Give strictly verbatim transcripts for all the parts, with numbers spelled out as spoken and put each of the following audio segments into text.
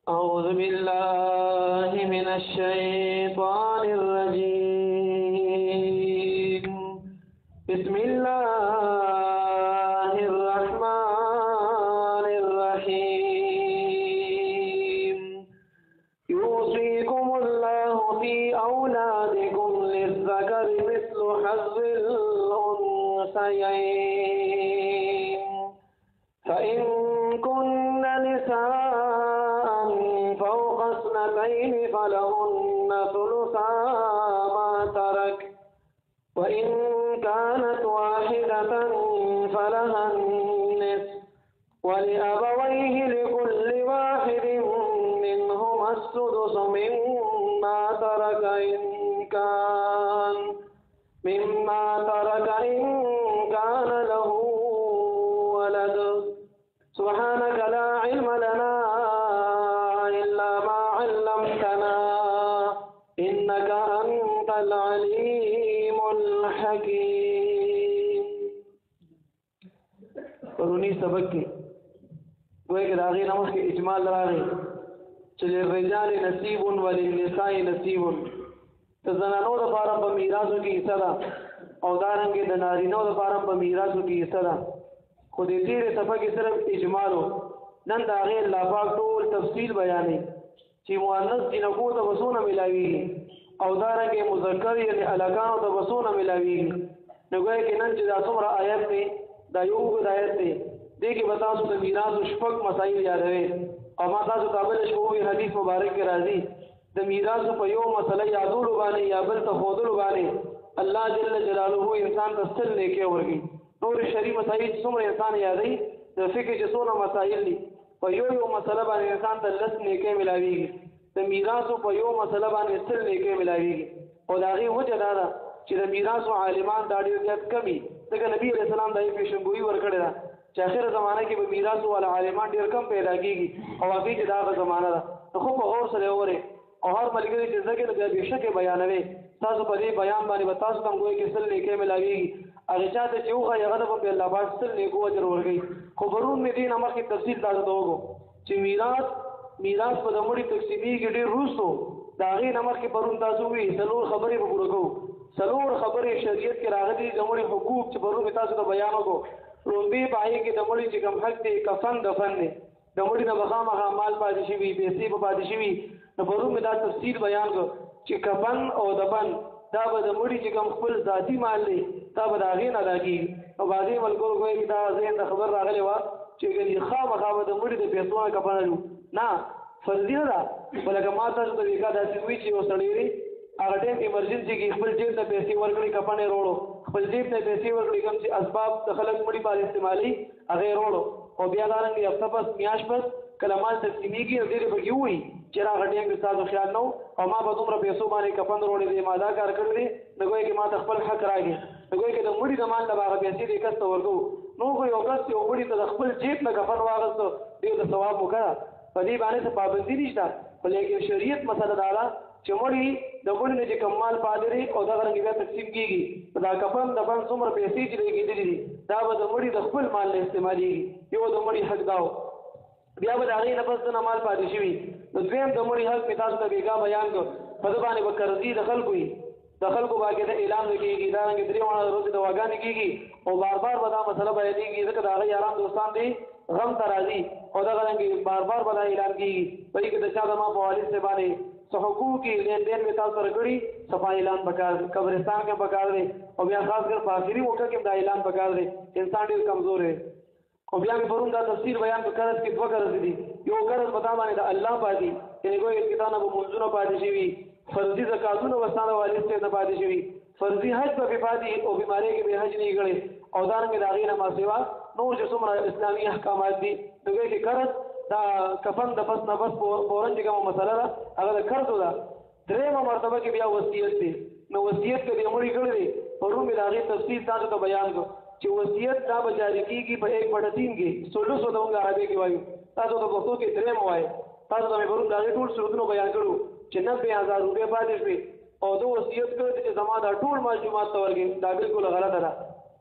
أعوذ بالله من الشيطان الرجيم بسم الله الرحمن الرحيم يوصيكم الله في أولادكم للذكر مثل حظ الأنثيين فإن كن نساء فوق اثنتين فلهن ثلثا ما ترك وإن كانت واحدة فلها النصف ولأبويه لكل واحد منهما السدس مما ترك إن كان مما ترك إن كان له ولد سبحانك لا علم لنا إلا ما علمتنا إنك أنت العليم الحكيم. قرونی سبق کې وایي چې داغې نمخ کې اجمال راغی چې للرجال نصیب وللنساء نصیب د زنانو لپاره په میراثو کې حصه ده او دارنګې د نارینو لپاره په میراثو کې حصه ده. خو د تیرې صفحه کې صرف اجمال و. نن د هغې الله پاک ټول تفصیل بیانوي چې مؤنث جنکو ته به څونه ملاویږي او دارنګې مذکر یعنې هلکانو ته به څونه ملاویږي. نو ګویا کې نن چې دا څومره آیت دی دا یو اوږد آیت دی دې کې به تاسو د میراثو شپږ مسایل یادوي او ما تاسو ته بله شپه ووایي حدیث مبارک کې راځي د میراثو په یو مسله یادولو باندې یا بل ته ښودلو باندې الله جل جلاله انسان ته ستل نیکۍ ورکوي. نور شرعي مسایل څومره انسان یادوي د فقه چې څونه مسایل دي په یو یو مسله باندې انسان ته لس نیکۍ ملاویږي. د میراثو په یو مسله باندې ستل نیکۍ ملاویږي او د هغې وجه دا ده چې د میراثو عالمان دا ډېر زیات کمي ځکه نبي علیه السلام دا یې پیشنګویي ورکړې ده چې آخره زمانه کې به میراثو والا عالمان ډېر کم پیدا کېږي او هغې چې دا هغه زمانه ده. نو خو په غور سره وورئ او هر ملګري چې زده کړي نو بیا بېشکې بیانوي تاسو په دې بیان باندې به تاسو ته هم ګویا کې سل نیکۍ ملاویږي. هغې چا ته چې وښایي هغه ته به الله پاک سل نیکو اجر ورکوي. خو پرون مې دې نه مخکې تفصیل تاسو ته وکړو چې میراث میراث په د مړي تقسیمېږي ډېر وروستو د هغې نه مخکې پرون تاسو ووایي څلور خبرې به پوره کوو. څلور خبرې شریعت کې راغلي د مړي حقوق چې پرون مې تاسو ته بیان وکړو. لومبې په هغې کې د مړي چې کوم حق دی کفن دفن دی د مړي نه به خامخا مال پاتې شوي پیسې به پاتې شوي. نو پرون مې دا تفصیل بیان کړو چې کفن او دفن دا به د مړي چې کوم خپل ذاتي مال دی دا به د هغې نه ادا کېږي. او بعضې ملګرو ګویا کې دا ذهن ته خبر راغلی وه چې ګنې خامخا به د مړي د پیسو نه کفن اړو. نه فرضي نه ده خو لکه ما تاسو ته ویښه داسې وي چې یو سړی دی هغه ټایم ایمرجنسي کې خپل جیب ته پیسې ورکړي کفن یې روړو خپل جیب ته پیسې ورکړي کوم چې اسباب د خلک مړي باندې استعمالوي هغه یې روړو او بیا دارنګې هفته پس میاشت پس کله مال تقسیمېږي نو ډېرې پکې ووایي چې هغه ټایم کې ستاسو خیال نه و او ما به دومره پیسو باندې کفن روړی دی ما دا کار کړی دی نو ګویا کې ما ته خپل حق راکړي. نو ګویا کې د مړي د مال نه به هغه پیسې دې کس ته ورکوو. نو خو یو کس یو مړي ته د خپل جیب نه کفن واخېستو ډېر د ثواب وکړه په دې باندې څه پابندي نشته. خو لیکن شریعت مسله دا ده چې مړي د مړي نه چې کوم مال پاتې دی او دغه رنګې بیا تقسیم کېږي دا کفن دفن څومره پیسې چې لګېدلې دي دا به د مړي د خپل مال نه استعمالېږي. یو د مړي حق دا و بیا به د هغې نه پس دنه مال پاتې شوي. نو دویم د مړي حق مې تاسو ته بېګا بیان کړ په ده باندې به قرضي د خلکو وي د خلکو باقاعده اعلان نه کېږي دارنګې درې واړه ورځې دواګانې کېږي او بار بار به دا مسله بیانېږي ځکه د هغه یاران دوستان دی غم ته راځي او دغه رنګې بار بار به دا اعلان کېږي په دې کې د چا د ما په والد صاحب باندې څه حقوق یې لین دین مې تاسو سره کړي صفا اعلان پکار دی قبرستان کې پکار دی او بیا خاص کر په آخري موقع کې دا اعلان پکار دی انسان ډېر کمزور دی. او بیا مې پرون دا تفسیر بیان په قرض کې دوه قرض دي یو قرض په تا باندې د الله پاتې یعنې ګویا کې تا نه به منځونه پاتې شوي فرضي زکاتونه به ستا د والد صاحب نه پاتې شوي فرضي حج به پې پاتې او بیمارۍ کې به حج نه یې کړی او دارنګې د هغې نه ما سوا نور چې څومره اسلامي احکامات دي نو ګویا کې قرض دا کفن د پس نه پس فورن چې کومه مسله ده هغه د قرضو ده. درېیمه مرتبه کې بیا وصیت دی. نو وصیت که دې مړي کړی دی پرون مې د هغې تفصیل تاسو ته بیان کړو چې وصیت دا به جاري کېږي په ایک بټه تین کې سلوسو ته موږ عربي کې وایو تاسو ته پښتو کې درېیم وایي تاسو ته مې پرون د هغې ټول صورتونه بیان کړو چې نبې هزار روپۍ پاتې شوې او ده وصیت کړی چې زما دا ټول مال جومات ته ورکړي دا بلکل غلطه ده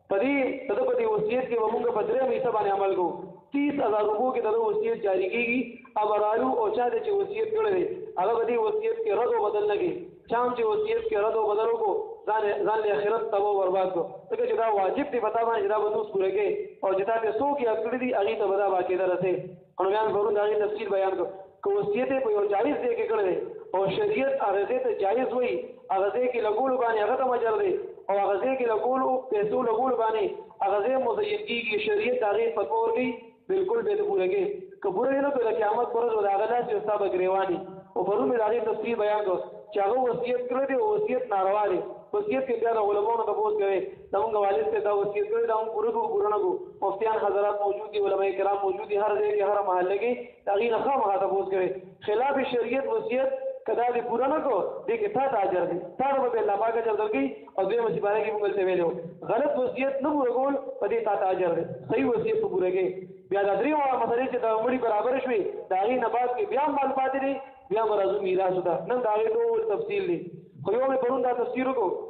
پدې تاسو په دې وصیت کې موږ په درې حصہ باندې عمل کوو تیس ہزار روپو کې د وصیت جاری کیږي ابرالو او چا د وصیت کړی هغه به دې وصیت کې رد او بدل لګي چام چې وصیت کې رد او بدل وکړو ځان ځان له آخرت تبو برباد کو ځکه چې دا واجب دی پتا باندې دا بنوس پوره کې او چې تاسو څوک یې کړی دي هغه ته بدا باقی درته انو بیان ورو دا تفصیل بیان کو کو وصیت په یو جایز دی کې کړی او شریعت هغه ته جایز وایي هغه کې لګول باندې هغه ته مجر دی او هغه کې لګول پیسو لګول باندې هغه مزین کیږي شریعت هغه فتوا ورکړي بالکل به ته پوره کې کبره نه په قیامت پر ورځ راغلا چې استاد غریوانی او پرون مې راغی تفصیل بیان کو چې هغه وصیت کړی دی او وصیت ناروا دی وصیت کې بیا علماء ته پوښتنه کوي دا موږ والد ته دا وصیت کړی دا موږ پوره پوره نه کو مفتیان حضرات موجود دي علماء کرام موجود دي هر ځای کې هر محله کې دا غي نه خامخا ته پوښتنه کوي خلاف شریعت وصیت کدا دې پورا نه کو دې کې تا ته اجر دي تا به الله پاک اجر درکې او دې مصیبانه کې موږ ته ویلو غلط وصیت نه پوره کول په دې تا ته اجر دي صحیح وصیت پوره کې بیا د درې وړه مسلې چې د عمرې برابر شوي د هغې نه بعد کې بیا مال پاتې دی بیا به راځو میراث ته نن د هغې ټول تفصیل دی خو یو مې پرون دا تفسیر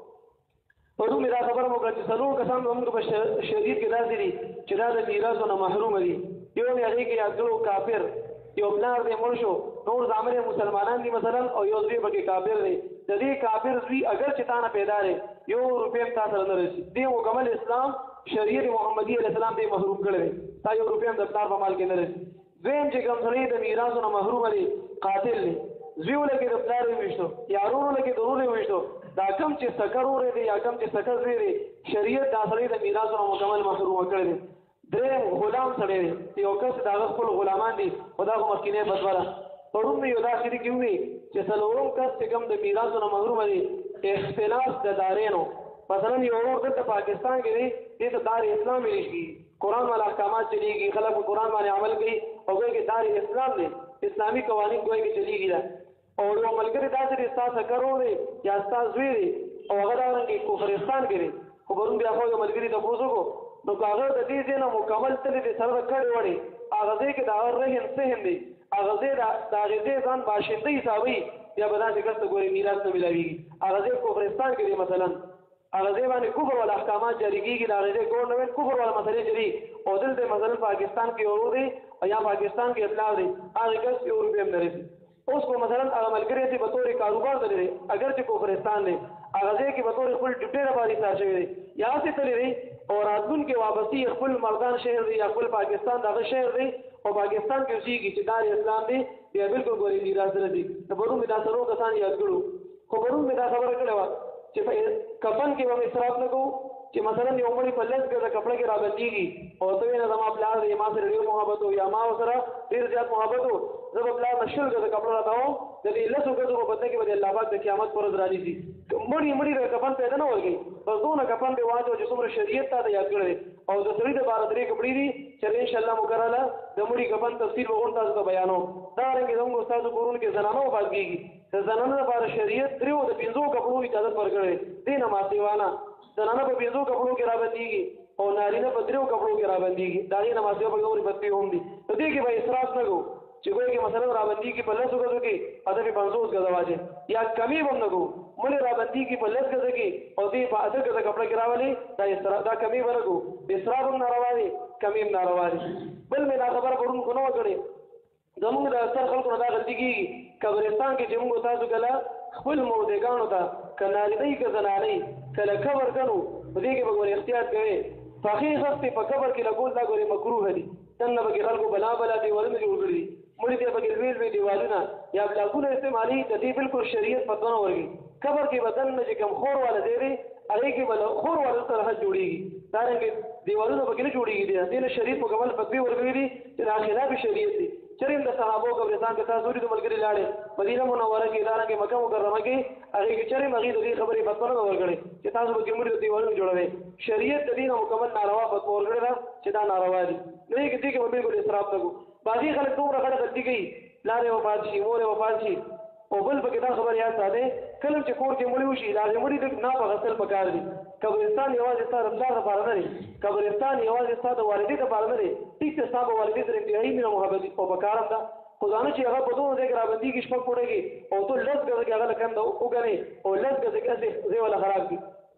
وکړو پرون مې دا خبره وکړه چې څلور کسان زموږ په شریعت کې داسې دي چې دا د میراثو نه محروم دي یو مې هغې کې یاد کړو کافر یو پلار دی مړ شو نور زامن مسلمانان دي مثلا او یو زوی پکې کافر دی د دې کافر زوی اگر چې تا نه پیدا دی یو روپۍ تا سره نه رسي دی مکمل اسلام شریعت محمدي علیه السلام دې محروم کړی تا یو روپۍ هم د پلار په مال کې نه رسي دویم چې کوم سړی د میراثو نه محروم دی قاتل دی زوی ولکې د پلار وویشتو یا ورور ولکې د ورور وویشتو دا کم چې سکر ورور دی یا کم چې سکر زوی دی شریعت دا سړی د میراثو نه مکمل محروم کړی دی دریم غلام سړی دی یو کس د هغه خپل غلامان دي خدا خو مخکینی بدبره پرون مې یو دا خبرې کې وې چې څلورم کس چې کوم د میراثو نه محروم دی اختلاف د دارینو مثلا یو ورور دلته پاکستان کې دی دې ته دار اسلام ویل کېږي قرآن والا احکامات چلیږي خلک په قرآن باندې عمل کوي او کوي کې دار اسلام دی اسلامي قوانین کوي کې چلیږي دا او یو ملګری داسې دی ستا سکر ورور دی یا ستا زوی دی او هغه دارنګې کفرستان کې دی خو پرون بیا خو یو ملګري تپوس وکړو نو که هغه د دې ځای نه مکمل تللی دی سره د کډې وړې هغه ځای کې د هغه رهن سهن دی هغه ځای د هغې ځای ځان باشنده حسابوي بیا به داسې کس ته ګورې میراث نه میلاوېږي هغه ځای کفرستان کې دی مثلا هغه ځای باندې کفر والا احکامات جاری کېږي د هغې ځای ګورنمنټ کفر والا مسلې جدي او دلته مثلا پاکستان کې ورور دی او یا پاکستان کې اطلاع دی هغې کس یو روپۍ هم نه رسي اوس به مثلا هغه ملګری چې به طور کاروبار ته دی اگر چې کفرستان دی هغه ځای کې به طور خپل ډیوټۍ لپاره ایثار شوی دی یا هسې تللی دی او راتلونکي واپسي خپل مردان شهر دی یا خپل پاکستان دغه شهر دی او پاکستان کې اوسېږي چې دار اسلام دی بیا بالکل ګورې میراث نه دي نو پرون مې دا څلور کسان یاد کړو خو پرون مې دا خبره کړې وه چې په کفن کې به مې اسراف نه کوو چې مثلا یو مړي په لس ګزه کپړه کې رابندېږي او ته وایې نه زما پلار دی ما سره ډېر محبت و یا ما ورسره ډېر زیات محبت و زه به پلار نه شل ګزه کپړه راته وم د دې لسو ګزو په بدله کې به د الله پاک د قیامت پر ورځ رانیسي مړي مړي د کفن پیدا نه ورکوي بس دونه کفن دې واچو چې څومره شریعت تا ته یاد کړی او د سړي دپاره درې کپړې دي چې انشاءالله مکرله د مړي کفن تفصیل به غون تاسو ته بیانوم دارنګې زموږ استادو کورونو کې زنانه وفات کېږي د زنانو لپاره شریعت درېو د پنځو کپړو اجازت ورکړی دې نه ماسېوانه زنانه په پنځو کپړو کې رابندېږي او نارینه په درېو کپړو کې رابندېږي د هغې نه ماسېوا په نورې بدپې هم دي په دې کې به اسراف نه کوو چې ګویا کې مثلا رابندېږي په لسو ګزو کې اته په پنځوس ګزه واچې یا کمې به هم نه کوو مړې رابندېږي په لس ګزه کې او دې په اته ګزه کپړه کې راولې دا اسراف دا کمې به نه کوو اسراف هم ناروا دي کمې هم ناروا دي بل مې دا خبره پرون خو نه وه کړې زموږ د اکثر خلکو نه دا غلطي کېږي قبرستان کې چې موږ تاسو کله خپل مردګانو ته که نارینه که زنانه کله قبر کنو په دې کې به ګورې احتیاط کوې پخې خښتې په قبر کې لګول دا ګورې مکروه دي دننه پکې خلکو بلا بلا دیوالونه جوړ کړي دي مړي ته پکې لوی لوی دیوالونه یا بلاکونه استعمالي د دې بالکل شریعت فتوا نه ورکوي قبر کې به دننه چې کوم خور والا دی دی هغې کې به خور والا سره حد جوړېږي دارنګې دیوالونه پکې نه جوړېږي دي دې نه شریعت مکمل فتوې ورکوي دي چې دا خلاف شریعت دي چرېم د صحابو قبرستان کې تاسو د ملګري لاړې مدینه منوره کې دارنګې مکه مکرمه کې هغې کې چرېم هغې د دې خبرې فتوا نه ده ورکړې چې تاسو پکې مړي د دیوالونه جوړوئ شریعت د دې نه مکمل ناروا فتوا ورکړې ده چې دا ناروا دي نه دې کې دې کې به بالکل اسراف نه کوو باقي خلک دومره غټه غلطي کوي پلار یې وفات شي مور یې وفات شي او بل پکې دا خبر یاد ساتئ کله چې کور کې مړي وشي د هغې مړي د ناپه غسل پکار دي قبرستان یوازې ستا رمضان لپاره نه دی قبرستان یوازې ستا د والدې لپاره نه دی ټیک ته ستا به والدې سره انتهایي مینه محبت او پکار هم ده خو ځانه چې هغه په دومره ځای کې رابندېږي شپږ پوړه کې او ته لس ګزه کې هغه له کنده وګڼې او لس ګزه کې هسې ځای والا خراب کړي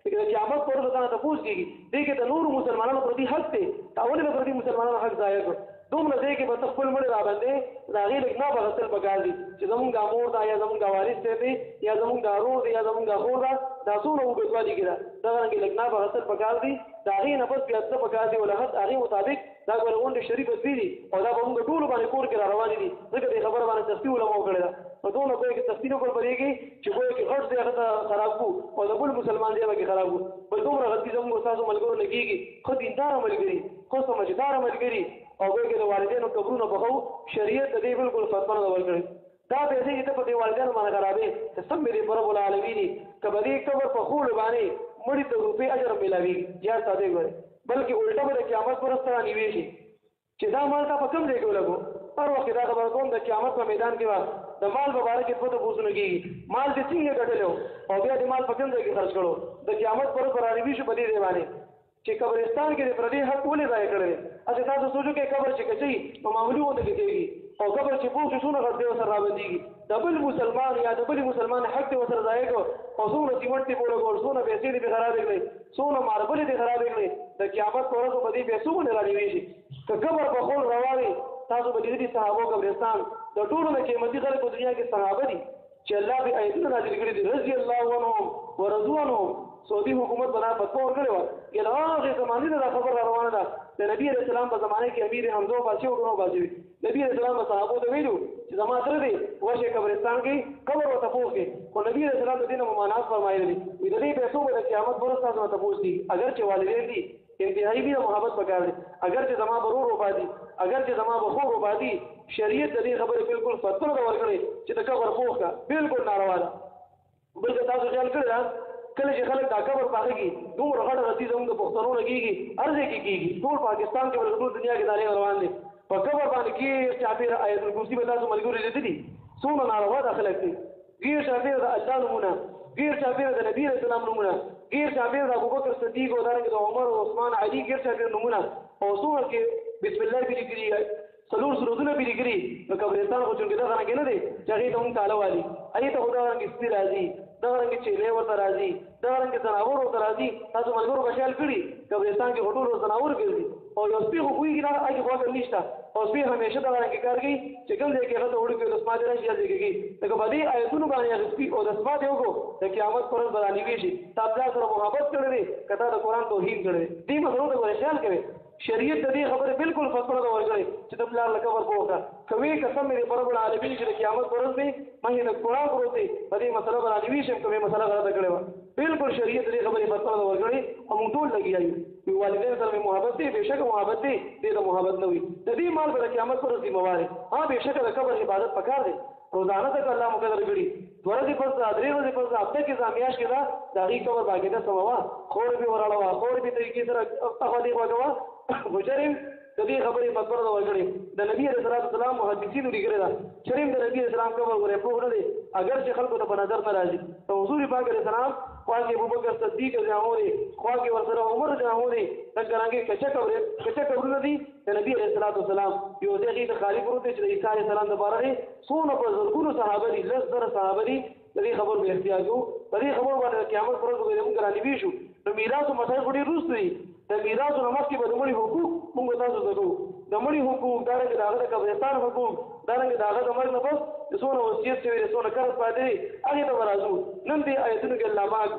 چې د قیامت پر ورځ ته پوښتنه کیږي دې کې د نور مسلمانانو پر دې حق دی تاول به پر دې مسلمانانو حق ضایع کړ دومره ځای کې به تخپل مړ را باندې دا غیر نه بغتل پکار دي چې زمونږ امور دا یا زمونږ وارث دی یا زمونږ دارو دی یا زمونږ خور دا دا څونه وګړي کېده دا رنګ لګنا بغتل پکار دي دا غي نه بس بیا څه پکار دي ولحد هغه مطابق دا ګورغونډ شریف دی او دا به موږ ټول باندې کور کې را روان دي ځکه دې خبره باندې تفصیل علماء کړی دا په دوه کوی کې تفصیل کول پرېږي چې کوی کې غټ دی هغه خراب کو او د بل مسلمان دی هغه خراب کو په دومره غلطي زموږ تاسو ملګرو نه کیږي خو دیندار ملګری خو سمجھدار ملګری او کوی کې د والدینو قبرونو په خو شریعت دې بالکل فتوا نه ورکړي دا به دې ته په دې والدینو باندې خرابې ته سم دې رب العالمین کبدي قبر په خول باندې مړي ته روپې اجر ملاوي یا ساده ګره بلکې الټا به قیامت پر ستاره نیوي شي چې دا مال تا په کوم ځای کې ولګو هر وخت دا خبره کوم د قیامت په میدان کې وا د مال مبارک په تو پوښتنه کیږي مال دې څنګه ګټلو او بیا دې مال په کوم ځای کې خرج کړو د قیامت پر پر اړوي شو بدی دی باندې چې قبرستان کې د پردي حق ولې ضایع کړل اته تاسو سوچو کې قبر چې کچي په معمولی وته کېږي او قبر چې پوښتنه شونه غړډه وسره راونديږي د بل مسلمان یا د بل مسلمان حق ته وسره ضایع کو او څونه سیمنټ ته بوله ګور څونه پیسې دې خراب کړي څونه ماربل دې خراب کړي د قیامت پر ورځ په دې پیسو باندې راځي شي که قبر په خول رواني تاسو به دې صحابه قبرستان د ټولو د قیمتي خلکو دنیا کې صحابه دي چې الله به آیتونه نازل کړي دي رضی الله عنهم ورضوا عنهم سعودي حکومت بنا فتوا ورکړې و چې هغه زمانه د خبر روانه ده د نبی رسول الله په زمانه کې امیر حمزه باسي او غنو باسي نبی رسول الله صحابه ته ویلو چې زما تر دې ورشه قبرستان کې قبر او تفوق کې او نبی رسول الله د دین ممانعت فرمایلی دي د دې پیسو د قیامت پر ورځ تاسو ته پوښتنه دي اگر چې والدین دي انتهایی بھی محبت پکار دی اگر چې زما برور وبادي اگر چې زما بخور وبادي شریعت دې خبره بالکل فتوا دا ورکړي چې د قبر فوق کا بالکل ناروا ده بلکې تاسو خیال کړئ کله چې خلک دا قبر پاږي دومره غټه غتی زموږ د پښتنو لګيږي ارزه کې کېږي ټول پاکستان کې ټول دنیا کې داري روان دي په قبر باندې کې چابیر آیت الکرسی به تاسو ملګری لیدلي څونه ناروا ده خلک دي غیر چابیر د الله نمونه غیر چابیر د نبی رسول الله نمونه غیر چابیر د ابوبکر صدیق او د عمر او عثمان علی غیر چابیر نمونه او څونه کې بسم الله بری کړی څلور سرودونه بری کړی په قبرستان خو څنګه دا نه دی چې هغه ته هم تعالی والی اې ته خدای رنګ استي راځي دا رنګ چې له ورته راځي دا رنګ تناور ورته راځي تاسو ملګرو بشال کړی قبرستان کې هټول تناور ګرځي او یو سپي خو کوي نه هغه خو نشته او سپي همیشه دا رنګ کار کوي چې کوم ځای کې هغه وړي کې د سما دې راځي ځکه دغه باندې آیتونو باندې سپي او د سما دیو کو د قیامت پر ورځ باندې ویشي تاسو سره محبت کړی کته د قران توحید کړی دې مسلو ته ورشال کوي شریعت دې خبره بالکل فتوا دا ورکړي چې د بلار لکه ورکوه کوي قسم دې رب العالمین چې د قیامت پر ورځ به مې د قران پروتي په دې مسله باندې ویشم کومه مسله غلطه کړې و بالکل شریعت دې خبره فتوا دا ورکړي او موږ ټول لګیایو په والدین سره محبت دې بشک محبت دې دې د محبت نه وي د دې مال په قیامت پر ورځ مواره ها بشک د قبر عبادت پکار دی روزانه تک الله مقدر کړی ورځې پر درې ورځې پر هفته کې زمیاش کې دا دغه قبر باندې دا سموا خور به وراړه خور به طریقې سره هغه دی وګوا مجرم د دې خبرې په تور دا وګړي د نبی رسول الله صلی الله علیه وسلم محدثینو لري دا شریم د نبی اسلام قبر غره په ورته اگر چې خلکو ته په نظر نه راځي ته حضور پاک علیه السلام خواږه ابوبکر صدیق رضی خواږه ورسره عمر رضی دا څنګه کچا قبر کچا قبر نه دي د نبی رسول الله صلی الله علیه وسلم یو دغه د خالق ورته چې عیسی علیه السلام د بارے سونه په زرګونو صحابه دي لږ در صحابه دي دې خبر به احتیاجو دې خبر باندې قیامت پر ورځ به موږ رانی ویشو نو میراث مسایل ډېر روستي د میراث نماز کې به مړي حقوق موږ تاسو زده د مړي حقوق دا رنګ داغه د قبرستان حقوق دا رنګ داغه د مرګ نه پس څونه وصیت شوی څونه کار پاتې هغه ته ورازو نن دې آیتونو کې الله پاک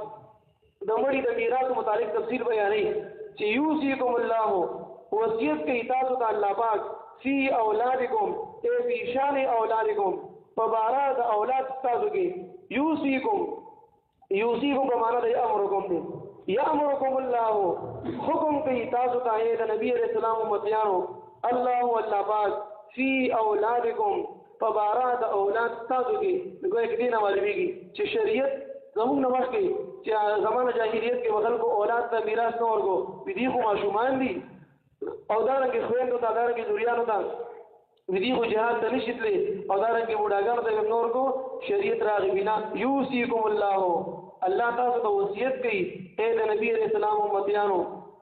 د مړي د میراث متعلق تفصیل بیانې چې یوصیکم الله وصیت کې تاسو ته الله پاک فی اولادکم ای فی شان اولادکم فبارا د اولاد تاسو کې یوصیکم یوصیکم په معنا د امرکم دی یامرکم الله حکم کوي تاسو ته د نبی رسول الله امتیانو الله والله پاک فی اولادکم فبارا د اولاد تاسو کې دغه کې دینه واجبېږي چې شریعت زموږ نه مخکې چې زمانه جاهلیت کې وغل کو اولاد ته میراث نه ورکو دې خو ماشومان دي او دا رنګ خويندو ته دا رنګ ذریانو ته دې خو جهاد ته نشیتلې او دا رنګ بوډاګانو ته نور کو شریعت راغی بنا یوصیکم الله الله تاسو ته وصیت کوي اے د نبی رسول الله امتیانو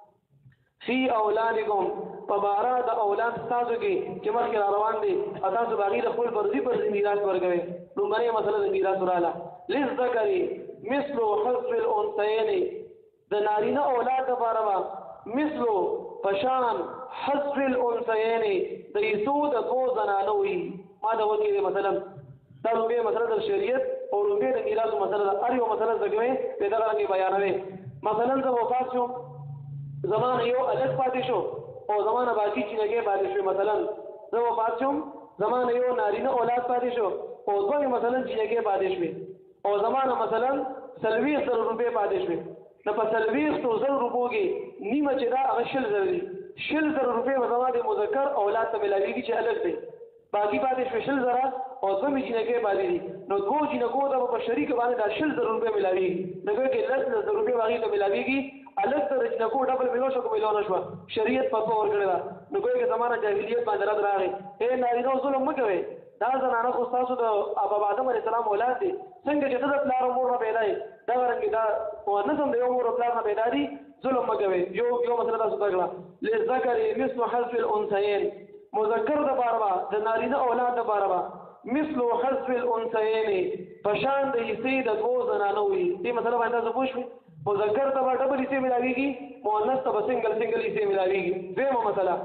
فی اولادکم فبارا د اولاد تاسو کې چې مخکې روان دي تاسو باغی د خپل فرضي پر میراث ورکوي لومړی مسله د میراث وراله لذکری مثل حظ الانثیین د نارینه اولاد لپاره به مثلو پشان حذف الانثیین د ایسو د دوو زنانو وي. ما د وکړې مثلا دا لومبې مسله د شریعت او لومبې د میراث مسله ده. هر یو مسله زده کوئ په دغه رنګ بیانوي. مثلا زه وفات شوم زمانه یو الګ پاتې شو او زمانه باقي چینګې پاتې شو. مثلا زه وفات شوم زمانه یو نارینه اولاد پاتې شو او دوی مثلا چینګې پاتې شوې او زمانه مثلا سلویخ زر روپۍ پاتې شوې. نو په سلویخ تو زر روپو کې نیمه چې دا هغه شل زر دي. شل زر روپۍ به زما د مذکر اولاد ته ملاویږي چې الګ دی. باقي پاتې شوې شل زره او دوه مې چینګې پاتې دي. نو دوو چینګو ته په شریک باندې دا شل زر روپۍ ملاویږي. نو کې لس زر روپۍ هغې ته ملاویږي. الګ ته د چینګو ډبل ملو شو که ملو نه شوه شریعت فتوا ورکړې ده. نو ګویا کې زمانه جاهلیت باندې رد راغی. ای نارینهو ظلم مه کوئ. دا زنانه خو ستاسو د ابا آدم علیه السلام اولاد دي. څنګه چې ته د پلار او مور نه پیدا یې دغه رنګې دا مؤنث هم د یو مور او پلار نه پیدا دي. ظلم مه کوئ. یو یو مسله تاسو زده کړه للذکر مثل حذف الانثیین. مذکر دپاره به د نارینه اولاد دپاره به مثل حذف الانثیین په شان د حصې د دوو زنانو وي. دې مسله باندې تاسو پوه شوئ. مذکر ته به ډبل حصې ملاویږي مؤنث ته به سنګل سنګل حصې ملاویږي. دویمه مسله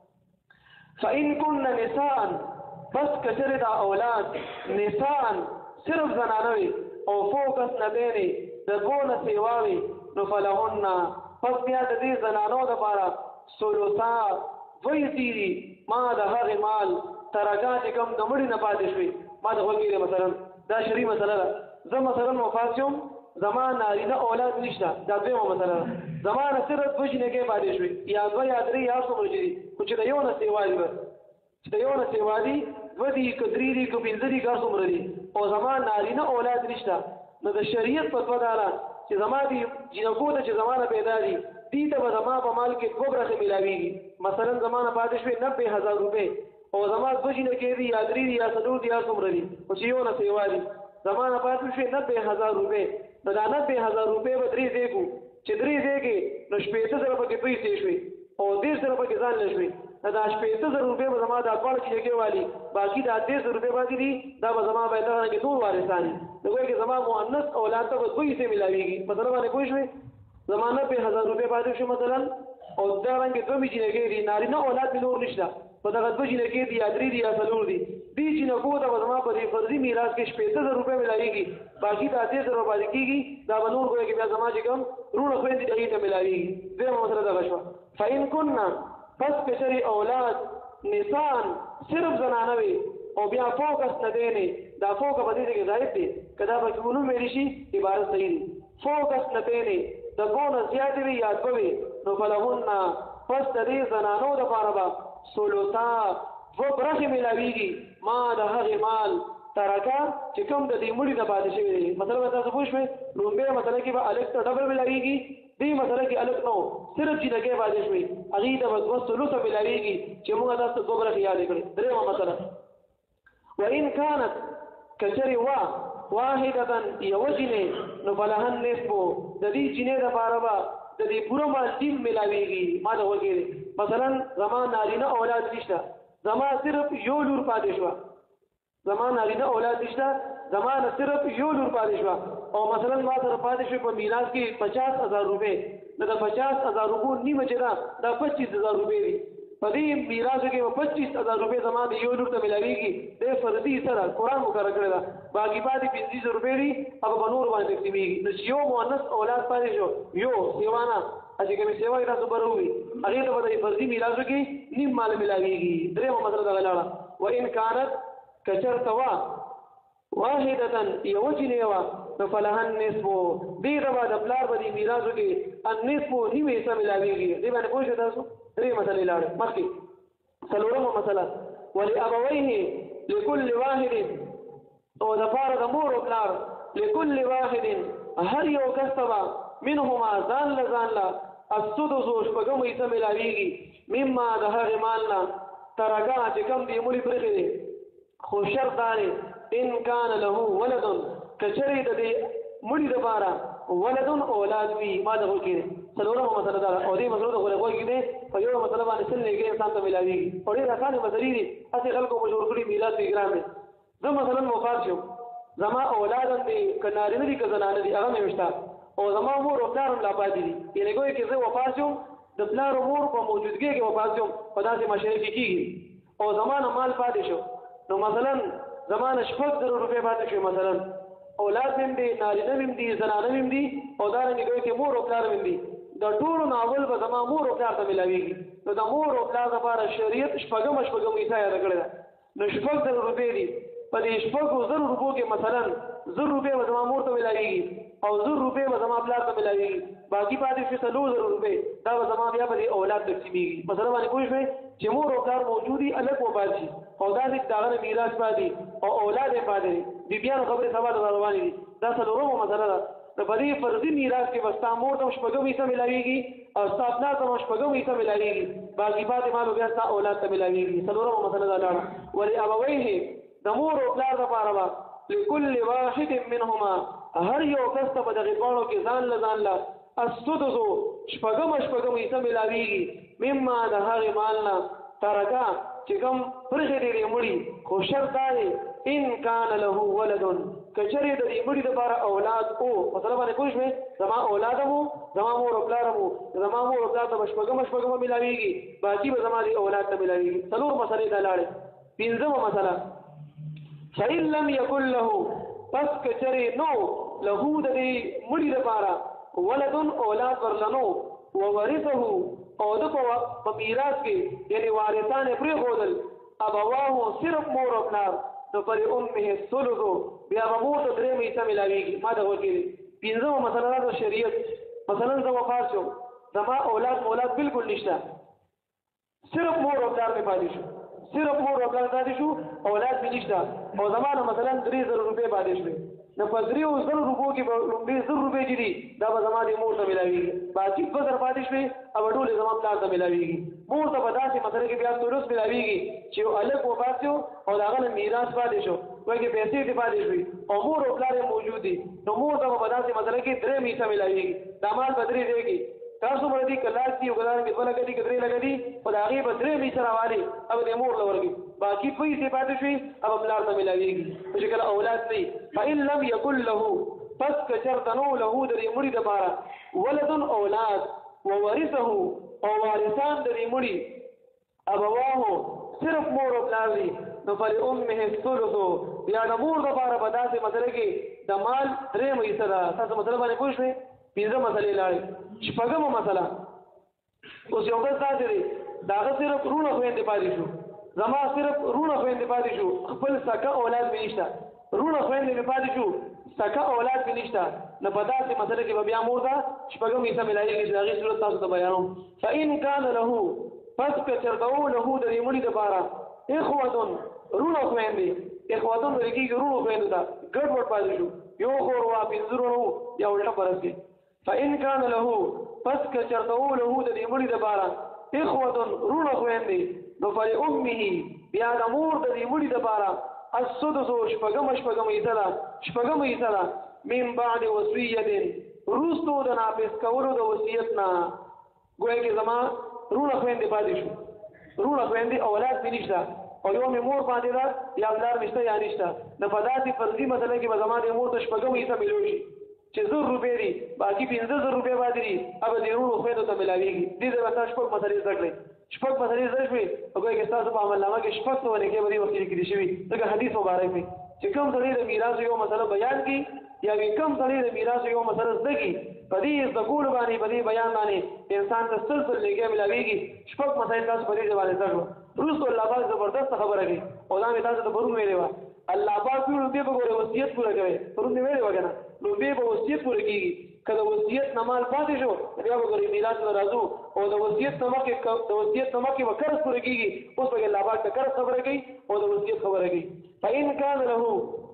فإن كن نساء بس کچره دا اولاد نساء صرف زنانوي او فوق اثنتين د دوه نه سیواوي نو فلهن پس بیا د دې زنانو دپاره ثلثا دوی تیري ما د هغې مال ترکا چې کوم د مړي نه پاتې شوي. ما د غوږېږي مثلا دا شرعي مسله ده. زه مثلا وفات شوم زما نارینه اولاد نشته. دا دویمه مسله ده. زما نه صرف دوه جینکې پاتې شوي یا دوه یا درې یا څومره چې دي خو چې د یو نه سیوا دي بس چې د یو نه سیوا دي دوه دي که درې دي که پنځه دي که څومره دي او زما نارینه اولاد نشته. نو د شریعت فتوا دا ده چې زما دي جینکو ته چې زما نه پیدا دي دې ته به زما په مال کې دوه برخې ملاویږي. مثلا زما نه پاتې شوې نبې هزار روپۍ او زما دوه جینکې دي یا درې دي یا څلور دي یا څومره دي خو چې یو نه سیوا دي زما نه پاتې شوې نبې هزار روپۍ. نو دا نبې هزار روپۍ به درې ځای کړو چې درې ځای کې نو شپېته زره پکې پیسې شوې او دېرش زره پکې ځان نه شوې. دا شپېته زره روپۍ به زما دا دواړه چینګې والي باقي دا دېرش زره روپۍ باقي دي دا به زما به دغه رنګې نور وارثان دي. نو ګویا کې زما مؤنث اولاد ته به دوه حصې ملاویږي. مسله باندې پوه شوې. زما نبې هزار روپۍ پاتې شو مثلا او دا رنګې دوه مې چینګې دي نارینه اولاد مې نور نشته په دغه دوه چینګې دي یا درې دي یا څلور دي. دې چینګو ته به زما په دې فرضي میراث کې شپېته زره روپۍ ملاویږي باقي دا دېرش زره پاتې کېږي. دا به نور ګویا کې بیا زما چې کوم وروڼه خویندې دي هغې ته ملاویږي. دویمه مسله دغه شوه. فإن كنا پس کچرې اولاد نسان صرف زنانه وي او بیا فوق اثنتین دا فوق په دې کې زائد دي که دا پکې ونوم ویلی شي عبارت صحیح دي. فوق اثنتین د دوه نه زیاتې وي یا دوه وي نو فلهن پس د دې زنانو دپاره به ثلثا دوه برخې ملاویږي ما د هغې مال ترکه چې کوم د دې مړي نه پاتې شوي دی. مطلب به تاسو پوه شوئ. لومبۍ مسله کې به الګ ته ډبل ملاویږي. دې مسله کې الګ نه صرف چینګې پاتې شوي هغې ته به دوه ثلثه ملاویږي چې موږ تاسو ته دوه برخې یادې کړې. درېیمه مسله وإن كانت کچرې وا واحدة یوه جینۍ نو فلها النصف د دې جینۍ دپاره به د دې پوره مال ټیم ملاویږي. ما ته وګورئ مثلا زما نارینه اولاد نشته زما صرف یو لور پاتې شوه زما نارینه اولاد نشته زما نه صرف یو لور پاتې شوه او مثلا ما سره پاتې شوې په میراث کې پچاس هزار روپۍ نو د پچاس هزار روپو نیمه چې ده دا پچیس هزار روپۍ دي. په دې میراثو کې به پچیس هزار روپۍ زما د یو لور ته ملاویږي. د فرضي سره قرآن مقرر کړی ده باقي پاتې پنځه زره روپۍ دي هغه به نور باندې تقسیمېږي. نو چې یو مؤنث اولاد پاتې شو یو سیوانه چې کومې سیوا یې تاسو به وي هغې ته به د فرضي میراثو کې نیم مال ملاویږي. درېیمه مسله دغه لاړه وإن كانت کچرته وا واحدة یوه جینۍ وه نو فلها النصف دې ته به د پلار په دې میراثو کې النصف نیمه حصه ملاویږي. دې باندې پوه شوئ تاسو. درې مسلې لاړې مخکې. څلورمه مسله ولأبویه لكل واحد او دپاره د مور او پلار لكل واحد هر یو کس ته به منهما ځان له ځان له السدس شپږمه حصه ملاویږي مما د هغې مال نه ترکه چې کوم دې مړي برخې دي خو شرط دا دی ان کان له ولد کچرې د دې مړي دپاره ولد اولاد وي. ما دغه کې څلورمه مسله دا او دې مسلو د غوږ کې په یو مسله باندې سل نیګې انسان ته ملاویږي او ډېر اسانه مسلې دي هسې خلکو مشهور کړي میراث یې ګران دی. زه مثلا وفات شم زما اولاد هم دي که نارینه دي که زنانه دي هغه مې وشته او زما مور او پلار هم لا پاتې دي یعنې ګویا کې زه وفات شم د پلار او مور په موجودګۍ کې وفات شم په داسې مشرۍ کې کېږي او زما نه مال پاتې شو نو مثلا زما نه شپږ زره روپۍ پاتې شوې مثلا اولاد هم دي نارینه هم دي زنانه هم دي او دارنګې ګویا کې مور او پلار هم دي د ټولو نه اول به زما مور او پلار ته ملاویږي نو د مور او پلار لپاره شریعت شپږم شپږم حصه یاده کړې ده نو شپږ زره روپۍ دي په دې شپږو زرو روپو کې مثلا زر روپۍ به زما مور ته ملاویږي او زر روپۍ به زما پلار ته ملاویږي باقي پاتې شي څلور زره روپۍ دا به زما بیا په دې اولاد تقسیمېږي مثلا باندې پوه شوې چې مور او پلار موجودي الګ وفات شي او داسې د هغه نه میراث پاتې او اولاد یې پاتې دي بیبیانو خبرې سبا د روانې دي دا څلورمه مسله ده د په دې فرضي میراث کې به ستا مور ته شپږم حصه ملاویږي او ستا پلار ته شپږم حصه ملاویږي باقي پاتې مال بیا ستا اولاد ته ملاویږي څلورمه مسله ده لاړه ولابویه د مور او پلار لپاره به لكل واحد منهما هر یو کس ته په دغې دواړو کې ځان له ځان له السدس شپږم شپږم حصه ملاویږي مما د هغې مال نه ترکه چې کوم پرېښې دې دې مړي خو شرط دا دی ان کان له ولد کچرې د دې مړي دپاره اولاد او مثلا باندې پوه شوې زما اولاد هم زما مور او پلار هم زما مور او پلار ته به شپږم شپږم ملاویږي باقي به زما دې اولاد ته ملاویږي څلور مسلې ته لاړې پنځمه مسله فإن لم يكن له پس کچرې نو له د دې مړي دپاره ولد اولاد ورلنو وورثه او د په میراث کې یعنی وارثان یې پرېښودل ابواه صرف مور او پلار نو پر امه الثلث بیا به مور ته درېیم حصه ملاویږي ما ته وکړي پنځمه مسله ده د شریعت مثلا زه وفات شم زما اولاد مولاد بالکل نشته صرف مور او پلار مې پاتې شو صرف مور او پلار پاتې شو اولاد مې نشته او زما نه مثلا درې زره روپۍ پاتې شوې نو په دریو زرو روپو کې به لومړی زر روپۍ چې دي دا به زما د مور ته ملاویږي باقي دوه زره پاتې شوې او ټولې زما پلار ته ملاویږي مور ته په داسې مسله کې بیا ثلث ملاویږي چې هلک وفات شو او د هغه نه میراث پاتې شو وایي کې پیسې دې پاتې شوې او مور او پلار یې موجود دي نو مور ته به په داسې مسله کې درېیم حصه ملاویږي دا مال به درې دی تاسو مړه دي کلاس دي او ګلان کې دوه لګې دي که درې لګې دي په د هغې به درې میسه راوالي او د مور له ورکړي باقي پیسې پاتې شوي او پلار ته ملاویږي چې کله اولاد نه وي فإن لم يكن له پس که چېرته نو له د دې مړي دپاره ولد اولاد وورثه او وارثان د دې مړي ابواه صرف مور او پلار دي نو فلأمه الثلث بیا د مور دپاره په داسې مسله کې د مال درېیم حصه ده تاسو مسله باندې پوه شوئ پنځه مسلې لاړې شپږمه مسله اوس یو بل داسې دی د هغه صرف رونه خویندې پاتې شو زما صرف رونه خویندې پاتې شو خپل سکه اولاد مې نشته رونه خویندې مې پاتې شو سکه اولاد مې نشته نو په داسې مسله کې به بیا مور ته شپږم حصه ملاویږي چې د هغې صورت تاسو ته بیانوم فإن کان له پس که چېرته و له د دې مړي دپاره اخوتن رونه خویندې اخوتن ویل کېږي رونو خویندو ته ګډ وډ پاتې شو یو خور وه پنځه رونه وو یا الټه فرض کړي فإن كان له پس که چرته و له د دې مړي دپاره اخوة رونه خویندې نو فلأمه بیا د مور د دې مړي دپاره السدس شپږم شپږم حصه ده شپږم حصه ده من بعد وصیة وروستو د نافذ کولو د وصیت نه ګویا کې زما رونه خویندې پاتې شو رونه خویندې اولاد مې نشته او یو مې مور پاتې ده یا پلار مې شته یا نشته نو په داسې فرضي مسله کې به زما د مور ته شپږم حصه ملو شي چې زر روپۍ دي باقي پنځه زر روپۍ پاتې دي هغه د رونو خویندو ته ملاویږي دې ځای به تاسو شپږ مسلې زده کړئ شپږ مسلې زده شوې او ګویا کې ستاسو په عملنامه کې شپږ سوه نیکۍ به دې وخت کې لیکلي شوي ځکه حدیث مبارک دی چې کوم سړی د میراث یو مسله بیان کړي یا کوم سړی د میراث یو مسله زده کړي په دې زده کولو باندې په دې بیان باندې انسان ته سل سل نیکۍ ملاویږي شپږ مسایل تاسو په دې باندې زده کړو وروسته الله پاک زبردست خبره کوي او دا مې تاسو ته پرون ویلې وه الله پاک ویلو دې به ګوره وصیت پوره کوي پرون دې ویلې وه که نه نو دې به وصیت پوره کېږي که د وصیت نه مال پاتې شو بیا به ګورې میراث ته راځو او د وصیت نه مخکې د وصیت نه مخکې به قرض پوره کېږي اوس به الله پاک ته قرض خبره کوي او د وصیت خبره کوي فإن کان له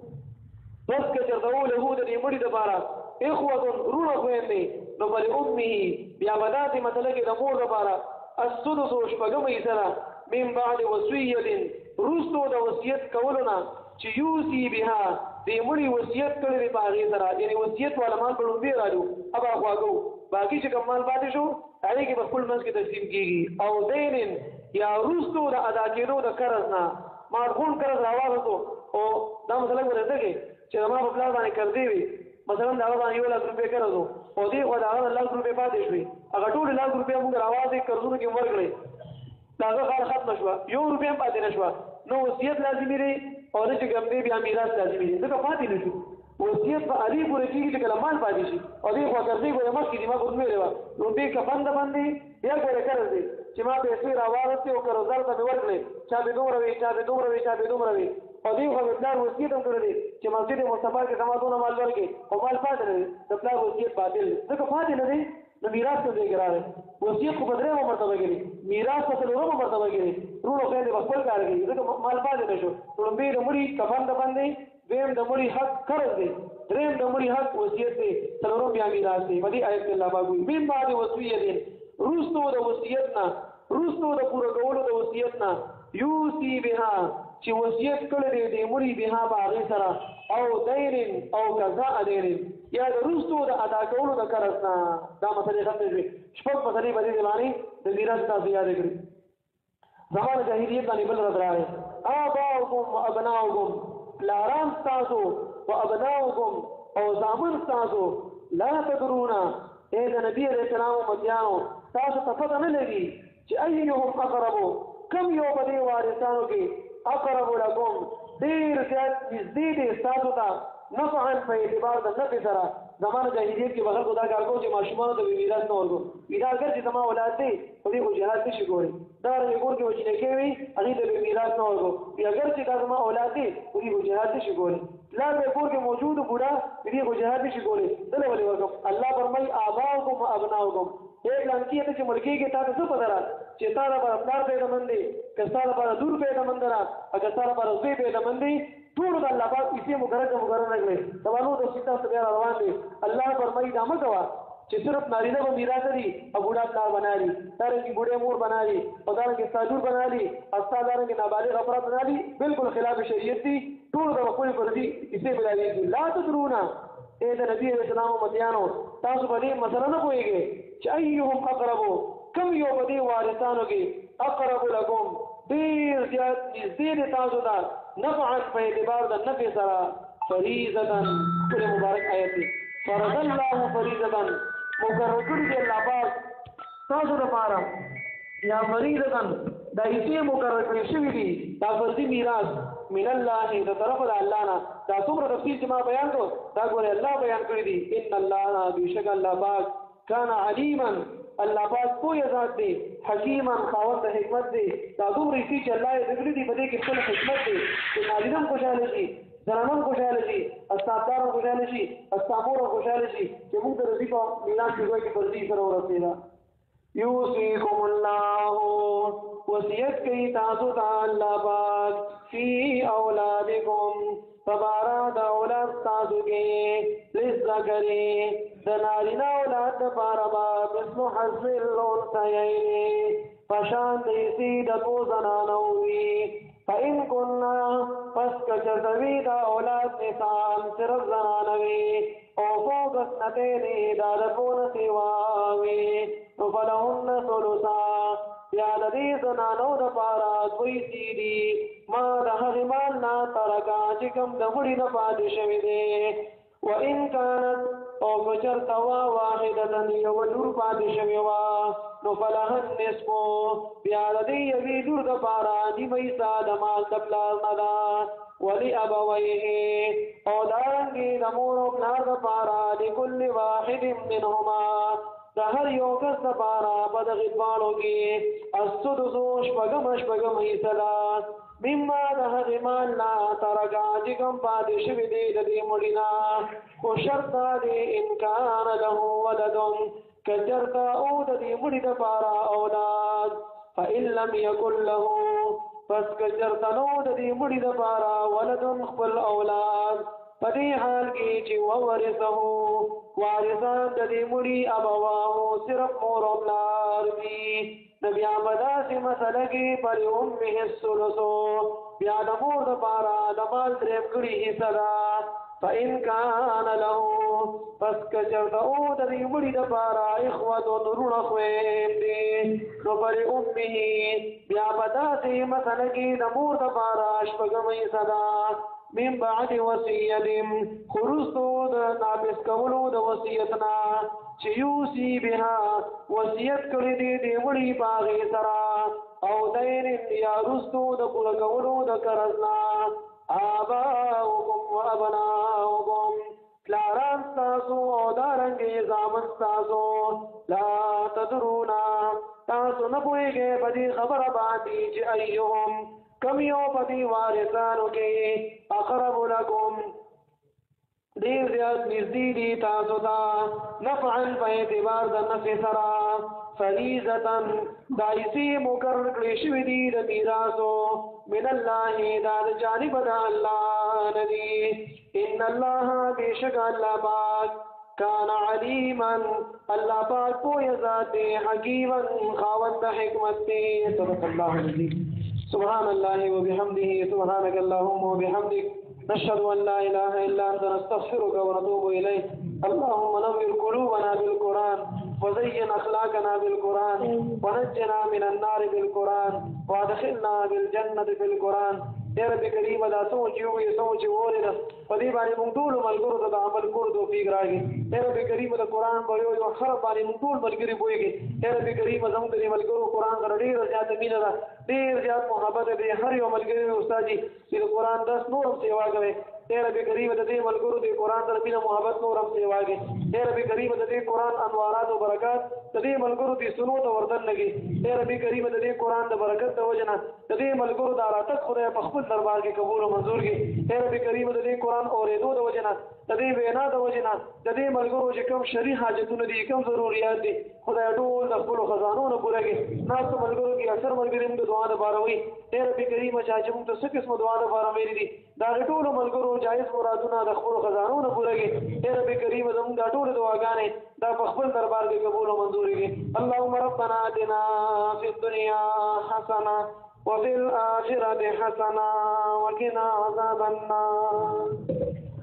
پس که چېرته و له د دې مړي دپاره اخوة رونه خویندې نو فلأمه بیا به داسې مسله کې د مور دپاره السدس شپږم حصه ده من بعد وصیة وروستو د وصیت کولو نه چې یوصي بها دې مړي وصیت کړی دی په هغې سره یعنې وصیت والا مال به لومبې راځو هغه خواږو باقي چې کوم مال پاتې شو هغې کې به خپل منځ کې تقسیم کېږي او دین یا وروستو د ادا کېدو د قرض نه مارغون قرض راواغستو او دا مسله به رده کې چې زما په پلار باندې قرضې وي مثلا دا هغه یو لک روپۍ قرض او دې خو دا هغه لک روپۍ پاتې شوې هغه ټول لک روپۍ موږ راوځي قرضونو کې ورکړې دا هغه کار ختم شو یو روپۍ پاتې نه شو نو وصیت لازمي دی او چې کوم دی بیا میراث لازمي دی ځکه پاتې نه شو وصیت په علي پورې کېږي چې کله مال پاتې شي او دې خو قرضې ګوره مخکې دي ما خو ویلې وه نو دې کفن د باندې بیا ګوره قرض دی چې ما پیسې راواغستې او قرضدار ته مې ورکړې چا به دومره وي چا به دومره وي چا به دومره وي او دې خو مې پلار وصیت هم کړی دی چې مسجد مصطفی کې زما دونه مال ورکړې او مال پاتې نه دی د پلار وصیت باطل دی ځکه پاتې نه دی نو میراث ته ځای راغی وصیت خو په درېیمه مرتبه کې دی میراث په څلورمه مرتبه کې دی ورونو خویندې به خپل کار کوي ځکه مال پاتې نه شو لومبۍ د مړي کفن د باندې دویم د مړي حق قرض دی دریم د مړي حق وصیت دی څلورم بیا میراث دی په دې آیت کې الله پاک وایي من بعد وصیت وروستو د وصیت نه وروستو د پوره کولو د وصیت نه یوصي بها چې وصیت کړی دی د مړي بها په هغې سره او دین او قضاء دین یا د وروستو د ادا کولو د قرض نه دا مسلې ختمې شوې شپږ مسلې په دې باندې د میراث تاسو یادې کړي زمانه جاهلیت باندې بل رد راغی آباؤکم وابناؤکم پلاران ستاسو وابناؤکم او زامن ستاسو لا تدرون اے د نبی علیہ السلام امتیانو تاسو ته پته نه لګي چې ایهم اقربو کم یو په دې وارثانو کې اقرب لکم ډېر زیات نږدې دی ستاسو ته نفعا په اعتبار د نفع سره زمانه جاهلیت کې بغیر خدا کار کوو چې ماشومانو ته میراث نه ورکړو میراث ګر چې زما اولاد دی په دې خو جهاد نشي کولی دا رنګې کور کې وچینه کوي هغې ته به میراث نه ورکړو بیا ګر چې دا زما اولاد دی په دې خو جهاد نشي کولی پلار به کور کې موجود بوډا په دې خو جهاد نشي کولی دله ولې ورکړم الله فرمایي آباؤکم وابناؤکم ایک لانکی ته چې ملکی کې تا ته څه پته را چې تا لپاره پلار پیدامند دی که ستا لپاره لور پیدامند را او که ستا لپاره زوی پیدامند دی ټول د الله پاک پیسې مقرره مقرره نه کړې سوالو د سیتا څخه روان دي الله فرمایي دا مه کوه چې صرف نارینه به میراث لري او بوډا پلار بنا لي دارنګې بوډۍ مور بنا لي او دارنګې ستا لور بنا لي او ستا دارنګې نابالغ افراد بنا لي بالکل خلاف شریعت دي ټول د خپلې فردي حصې ملاوېږي لا تدرون اے د نبي علیه السلام امتیانو تاسو په دې مسله نه پوهېږئ چې ایهم اقربو کم یو په دې وارثانو کې اقرب لکم ډېر زیات نږدې دی تاسو ته نفعا په اعتبار د نفع سره فریضة ټول مبارک آیت دی فرض الله فریضة مقرر کړي دی الله پاک تاسو لپاره یا فریضة دا حصې مقرر کړي شوي دي دا فرضي میراث من الله د طرف د الله نه دا څومره تفصیل چې ما بیان کړو دا ګوره الله بیان کړی دي ان الله بیشک الله پاک کان علیما الله پاک پوهه ذات دی حکیما خاوند د حکمت دی دا دومره شي چې الله یې ذکر دی په دې کې خپل حکمت دی چې نارینه هم خوشاله شي زنانه هم خوشاله شي استادار هم خوشاله شي استامور هم خوشاله شي چې موږ د رضی په میراث کې کوئی فرضي سره ورسېدا یوصیکم الله وصیت کوي تاسو ته الله پاک فی اولادکم فبارا د اولاد تاسو کې للذکر د نارینه اولاد لپاره به مثل حظ الانثیین پشان د حصې د دوو زنانو وي فإن كنا پس که چرته د اولاد نسان صرف زنانه وي او فوق اثنتین دا د دوو نه سوا وي نو فلهن ثلثا بیا د دې زنانو دپاره دوی څه دي ما د هغې مال نه ترکه چې کوم د مړي نه پاتې شوي دی وإن كانت او که چېرته وه واحدة یوه لور پاتې شوې وه نو فلها النصف بیا د دې یوې لور دپاره نیمه حصه د مال د پلار نه ده ولأبویه او دارنګې د مور او پلار دپاره لکل واحد منهما د هر یو کس دپاره په دغې دواړو کې السدس شپږمه شپږمه حصه ده مما د هغې مال نه ترکه چې کوم پاتې شوي دی د دې مړي نه خو شرط دا دی ان کان له ولد که چېرته او د دې مړي دپاره اولاد فإن لم یکن له پس که چېرته نو د دې مړي دپاره ولد خپل اولاد په دې حال کې چې وورثه وارثان د دې مړي ابواه صرف مور او پلار دي نو بیا په داسې مسله کې پر امه الثلث بیا د مور دپاره د مال درېیم کړي حصه ده فإن كان له پس که چېرته او د دې مړي دپاره اخوة وروڼه خویندې نو پر امه بیا په داسې مسله کې د مور دپاره شپږمه حصه ده من بعد وصیت خرستو د نابس کولو د وصیتنا چې یوسی بها وصیت کړی دی دی وړي باغې سره او دین یا رستو د پوره کولو د قرضنا آباؤکم و ابناؤکم پلاران ستاسو او دارنګې زامن ستاسو لا تدرونا تاسو نه پوهېږئ په دې خبره باندې چې ایهم کم یو په دې وارثانو کې اقرب لکم ډېر زیات نږدې دي تاسو ته نفعا په اعتبار د نفع سره فریضة دایسي مقرر کړی شوي دي د میراثو من الله دا د جانب د الله نه دي ان الله بېشک الله پاک کان علیما الله پاک پوهه ذات دی حکیما خاوند حکمت دی صدق الله العظیم سبحان الله وبحمده سبحانك اللهم وبحمدك نشهد أن لا إله إلا أنت نستغفرك ونتوب إليك اللهم نور قلوبنا بالقرآن وزين أخلاقنا بالقرآن ونجنا من النار بالقرآن وادخلنا بالجنة بالقرآن يا رب کریم دا سوچ یو یو سوچ ورنه په دې باندې موږ ټول ملګرو ته عمل کړو دوه پیګ راغی یا رب کریم دا قرآن په یو یو خراب باندې موږ ټول ملګری بوېږي یا رب کریم زموږ د ملګرو قرآن سره ډېر زیات مینه ده ډېر زیات محبت دې هر یو ملګری استاد چې قرآن داس نور سیوا کوي یا رب کریم د دې ملګرو د قرآن سره مینه محبت نور هم سیوا کوي یا رب کریم د دې قرآن انوارات او برکات د دې ملګرو د سنو ته وردن لګي یا رب کریم د دې قرآن د برکت د وجنه د دې ملګرو د راتګ خدای په خپل دربار کې قبول او منظور کړي یا رب کریم د دې قرآن اورېدو د وجنه د دې وینا د وجنه د دې ملګرو چې کوم شرعي حاجتونه دي کوم ضرورت دي خدای ټول د خپل خزانو نه پوره کړي ناس ملګرو کې اکثر ملګری موږ دعا د باروي یا رب کریم چې موږ ته څه قسم دعا د باروي دي دا ټول ملګرو جایز مرادونه د خپل خزانو نه پوره کړي یا رب کریم زموږ د ټول دعاګانې دا په خپل دربار کې قبول او منظور کړي اللهم ربنا آتنا فی الدنيا حسنه وفي الآخرة حسنة وقنا عذاب النار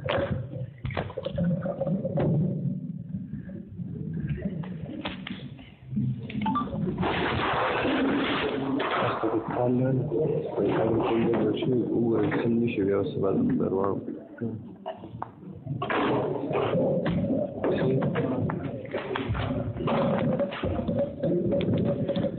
Allen, I have a conversation who will send me to your server.